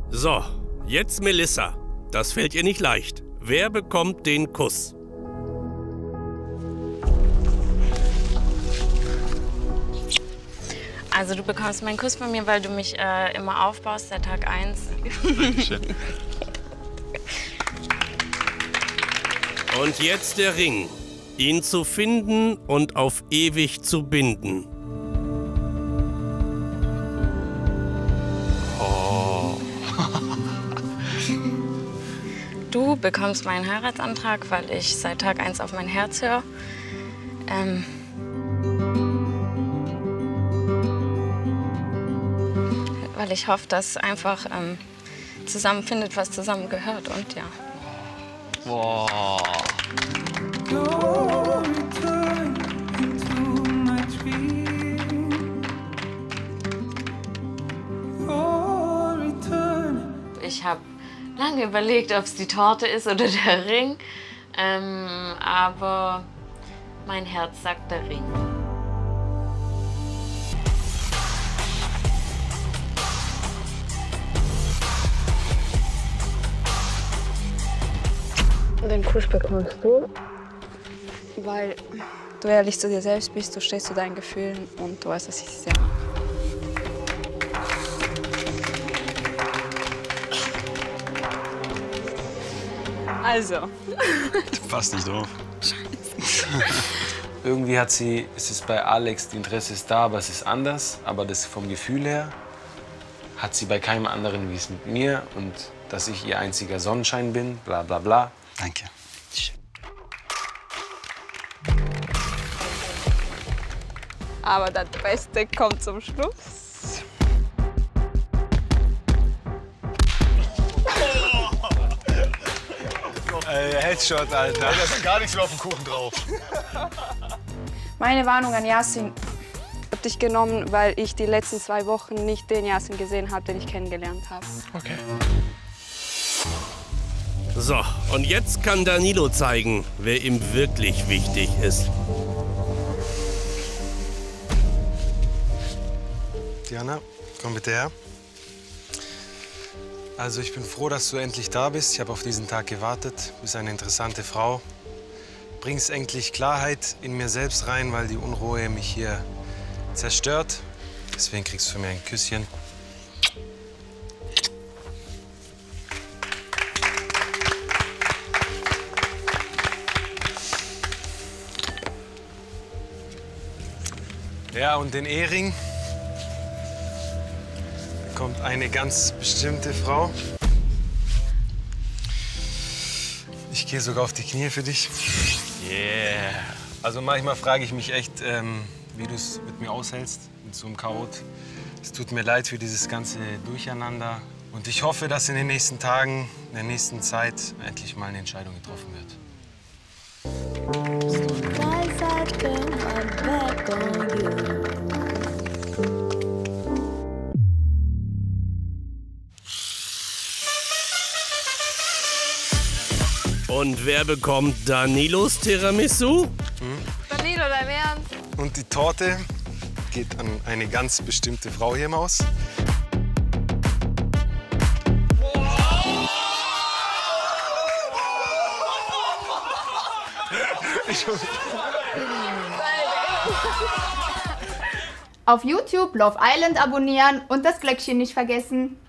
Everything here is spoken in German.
So, jetzt Melissa. Das fällt ihr nicht leicht. Wer bekommt den Kuss? Also du bekommst meinen Kuss von mir, weil du mich immer aufbaust seit Tag 1. Dankeschön. Und jetzt der Ring. Ihn zu finden und auf ewig zu binden. Du bekommst meinen Heiratsantrag, weil ich seit Tag 1 auf mein Herz höre. Weil ich hoffe, dass einfach zusammenfindet, was zusammengehört. Und ja. Boah. Ich habe lange überlegt, ob es die Torte ist oder der Ring. Aber mein Herz sagt der Ring. Den Kuss bekommst du, weil du ehrlich zu dir selbst bist, du stehst zu deinen Gefühlen und du weißt, dass ich sie sehr mag. Also. Passt nicht drauf. Irgendwie ist es bei Alex, das Interesse ist da, aber es ist anders. Aber das vom Gefühl her hat sie bei keinem anderen wie es mit mir. Und dass ich ihr einziger Sonnenschein bin, bla bla bla. Danke. Aber das Beste kommt zum Schluss. Headshot, Alter. Da ist gar nichts mehr auf dem Kuchen drauf. Meine Warnung an Yasin. Ich habe dich genommen, weil ich die letzten 2 Wochen nicht den Yasin gesehen habe, den ich kennengelernt habe. Okay. So, und jetzt kann Danilo zeigen, wer ihm wirklich wichtig ist. Diana, komm bitte her. Also ich bin froh, dass du endlich da bist. Ich habe auf diesen Tag gewartet. Du bist eine interessante Frau. Bringst endlich Klarheit in mir selbst rein, weil die Unruhe mich hier zerstört. Deswegen kriegst du von mir ein Küsschen. Ja, und den Ehering bekommt eine ganz bestimmte Frau. Ich gehe sogar auf die Knie für dich. Yeah. Also manchmal frage ich mich echt, wie du es mit mir aushältst, mit so einem Chaot. Es tut mir leid für dieses ganze Durcheinander. Und ich hoffe, dass in den nächsten Tagen, in der nächsten Zeit endlich mal eine Entscheidung getroffen wird. Und wer bekommt Danilos Tiramisu? Danilo, dein Ernst? Und die Torte geht an eine ganz bestimmte Frau hier im Haus. Auf YouTube Love Island abonnieren und das Glöckchen nicht vergessen.